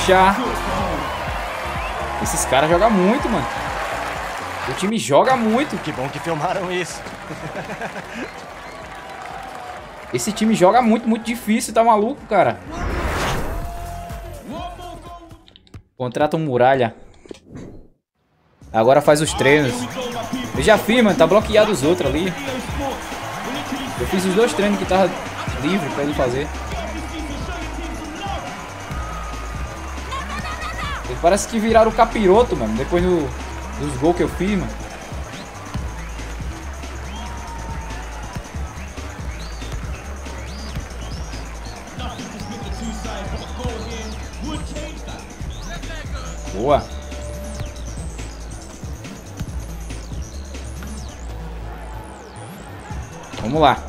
puxar. Esses caras jogam muito, mano. O time joga muito. Que bom que filmaram isso. Esse time joga muito, muito difícil. Tá maluco, cara? Contrata um muralha. Agora faz os treinos. Eu já fiz, mano. Tá bloqueado os outros ali. Eu fiz os 2 treinos que tava livre pra ele fazer. Ele parece que viraram o capiroto, mano. Depois dos gols que eu fiz, mano. Boa. Vamos lá.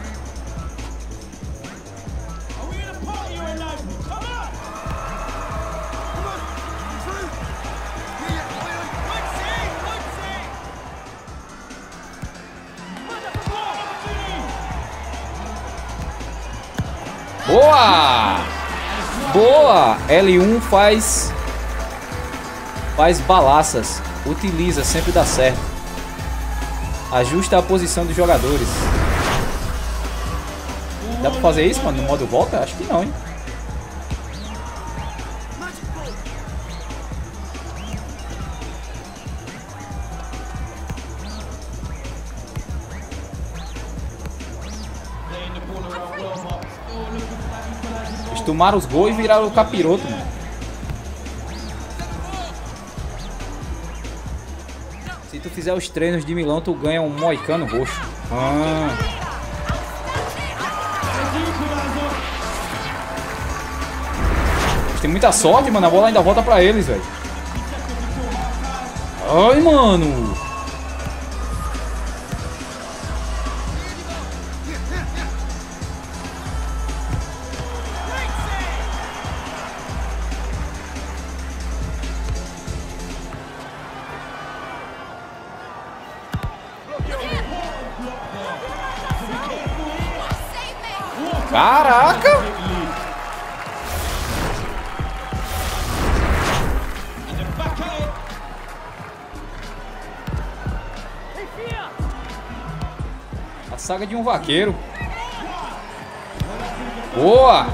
Boa! Boa! L1 faz balaças. Utiliza, sempre dá certo. Ajusta a posição dos jogadores. Dá pra fazer isso, mano, no modo volta? Acho que não, hein? Eles tomaram os gols e viraram o capiroto, mano. Se tu fizer os treinos de Milão, tu ganha um moicano roxo. Tem muita sorte, mano. A bola ainda volta pra eles, velho. Ai, mano. Caraca! A saga de um vaqueiro. Boa!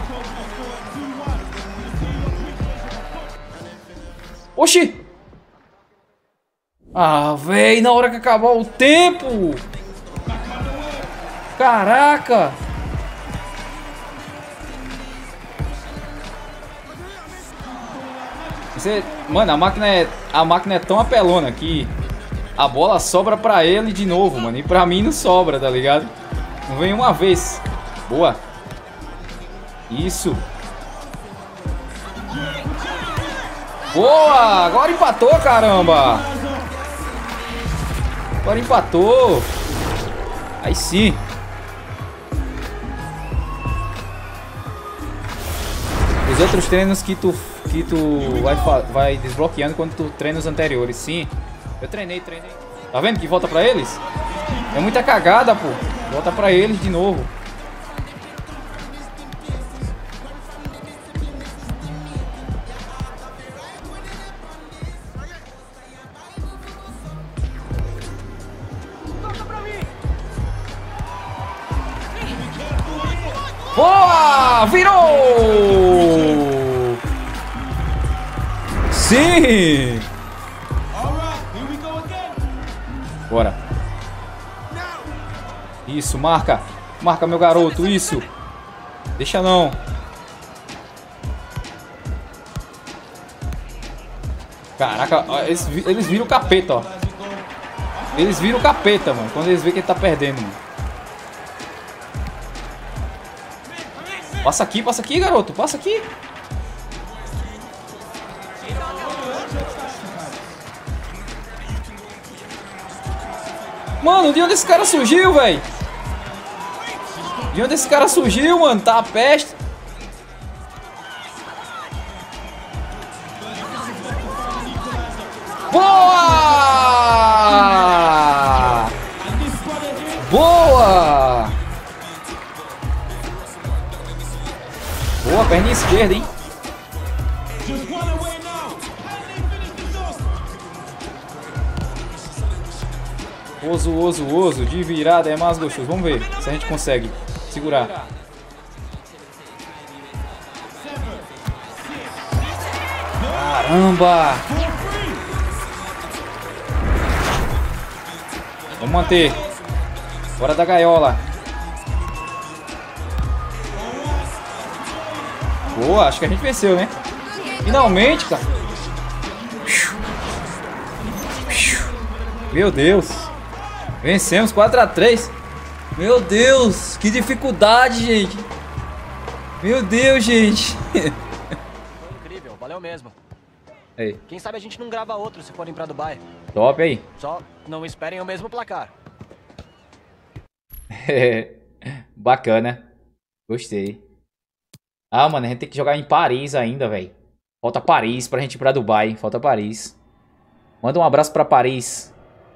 Oxi! Ah, véi, na hora que acabou o tempo! Caraca! Mano, a máquina é tão apelona que a bola sobra pra ele de novo, mano. E pra mim não sobra, tá ligado? Não vem uma vez. Boa. Isso. Boa! Agora empatou, caramba! Agora empatou. Aí sim. Os outros treinos que tu vai desbloqueando quando tu treina os anteriores. Sim. Eu treinei. Tá vendo que volta pra eles? É muita cagada, pô. Volta pra eles de novo. Boa! Virou! Sim! Bora. Isso, marca. Marca, meu garoto, isso. Deixa não. Caraca, eles viram o capeta, ó. Eles viram o capeta, mano, quando eles veem que ele tá perdendo, mano. Passa aqui, garoto. Passa aqui. Mano, de onde esse cara surgiu, velho? De onde esse cara surgiu, mano? Tá a peste. Boa! Boa! Boa, perna esquerda, hein? Oso. De virada é mais gostoso. Vamos ver se a gente consegue segurar. Caramba! Vamos manter. Fora da gaiola. Boa, acho que a gente venceu, né? Finalmente, cara. Meu Deus. Vencemos 4 a 3. Meu Deus, que dificuldade, gente. Meu Deus, gente. Incrível, valeu mesmo. Aí. Quem sabe a gente não grava outro se forem pra Dubai. Top aí. Só não esperem o mesmo placar. Bacana. Gostei. Ah, mano, a gente tem que jogar em Paris ainda, velho. Falta Paris pra gente ir pra Dubai. Falta Paris. Manda um abraço pra Paris.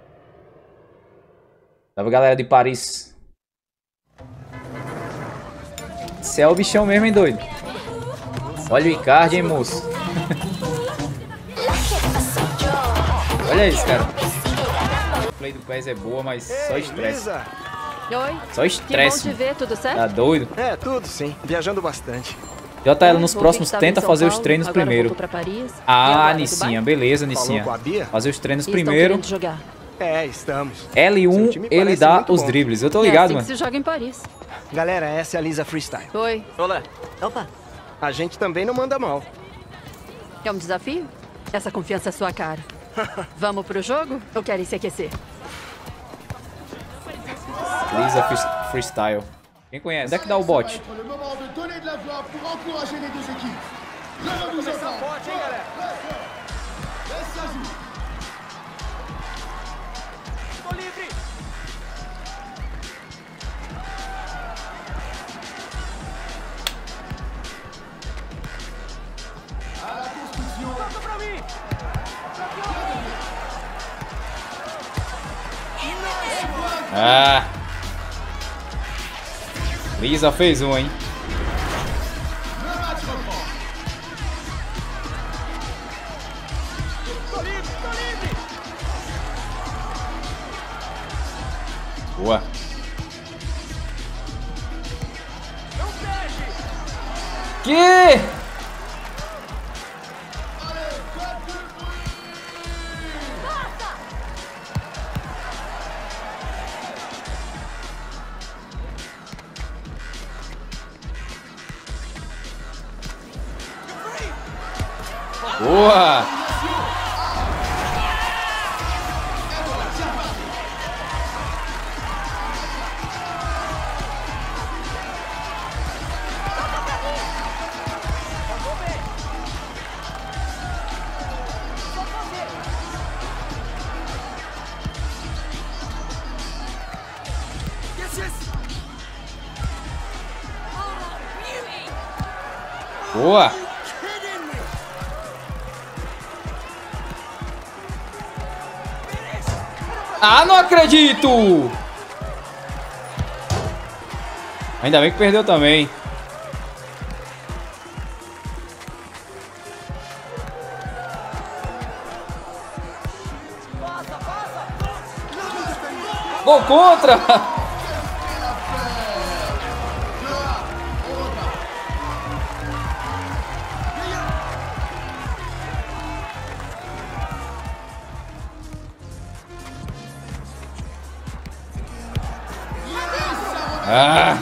Salve, galera de Paris. Você é o bichão mesmo, hein, doido? Olha o Icardi, hein, moço. Olha isso, cara. O play do PES é boa, mas só estresse. Oi. Só estresse. Que bom te ver, tudo certo? Tá doido? É, tudo sim. Viajando bastante. JL, nos Vou próximos fixar tenta em São fazer os Paulo, treinos agora primeiro. volto pra Paris. E Ah, agora, Nicinha. Dubai? Beleza, Falou Nicinha. com a Bia? Fazer os treinos Estão primeiro. querendo jogar. É, estamos. Seu L1, time ele parece dá muito os bom. dribles. Eu tô É ligado, assim mano. que se joga em Paris. Galera, essa é a Lisa Freestyle. Oi. Olá. Opa. A gente também não manda mal. É um desafio? Essa confiança é sua cara. Vamos pro jogo ou querem se aquecer? Lisa Freestyle. Quem conhece? Onde é que dá o bot? Le moment de donner de la voix pour encourager les deux équipes. Je ne vous entends. Forte, hein, galera? Laisse ça jouer. Tô livre. À la construction. Toca pra mim. Ah. Lisa fez um, hein? Le match reprend. Tô livre. Boa. Não perde. Que? Boa. Boa. Ah, não acredito! Ainda bem que perdeu também. Gol contra! Ah!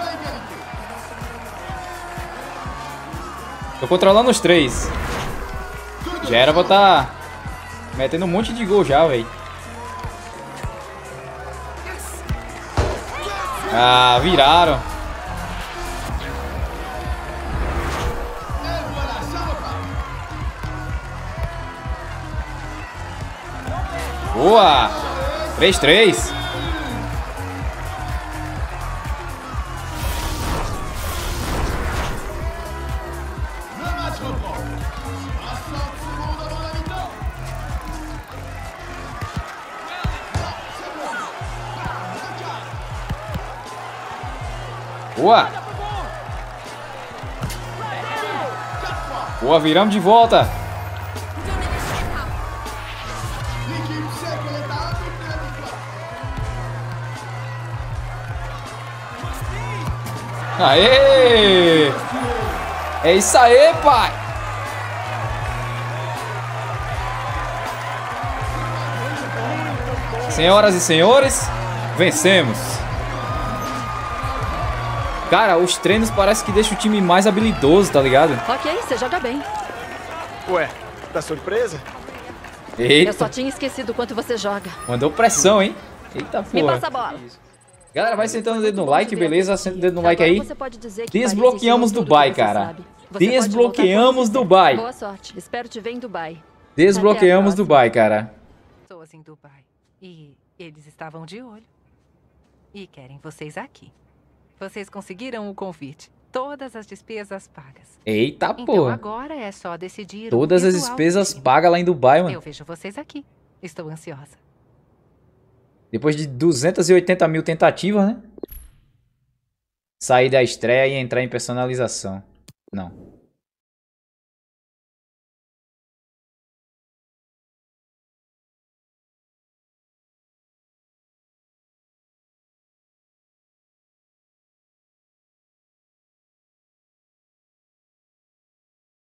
Tô controlando os três. Já era pra tá metendo um monte de gol já, velho. Ah, viraram. Boa! 3-3. Boa! Boa, viramos de volta. L'équipe sait qu'elle est à un but de la victoire. Aê! É isso aí, pai! Senhoras e senhores, vencemos! Cara, os treinos parece que deixam o time mais habilidoso, tá ligado? Ok, você joga bem. Ué, tá surpresa? Eu só Eita, tinha esquecido o quanto você joga. mandou pressão, hein? Eita Me porra. passa a bola. Galera, vai sentando o dedo no like, beleza? Senta o dedo no like Agora aí. você pode dizer que Desbloqueamos Paris ensinou Dubai, tudo que você cara. sabe. Você pode Desbloqueamos voltar quando Dubai. quiser. Boa sorte. Espero te ver em Dubai. Desbloqueamos Até a próxima. Dubai, cara. Pessoas em Dubai. E eles estavam de olho. E querem vocês aqui. Vocês conseguiram o convite. Todas as despesas pagas. Eita Então porra. agora é só decidir Todas o as visual despesas do filme. pagas lá em Dubai, mano. Eu vejo vocês aqui. Estou ansiosa. Depois de 280 mil tentativas, né? Sair da estreia e entrar em personalização. Não.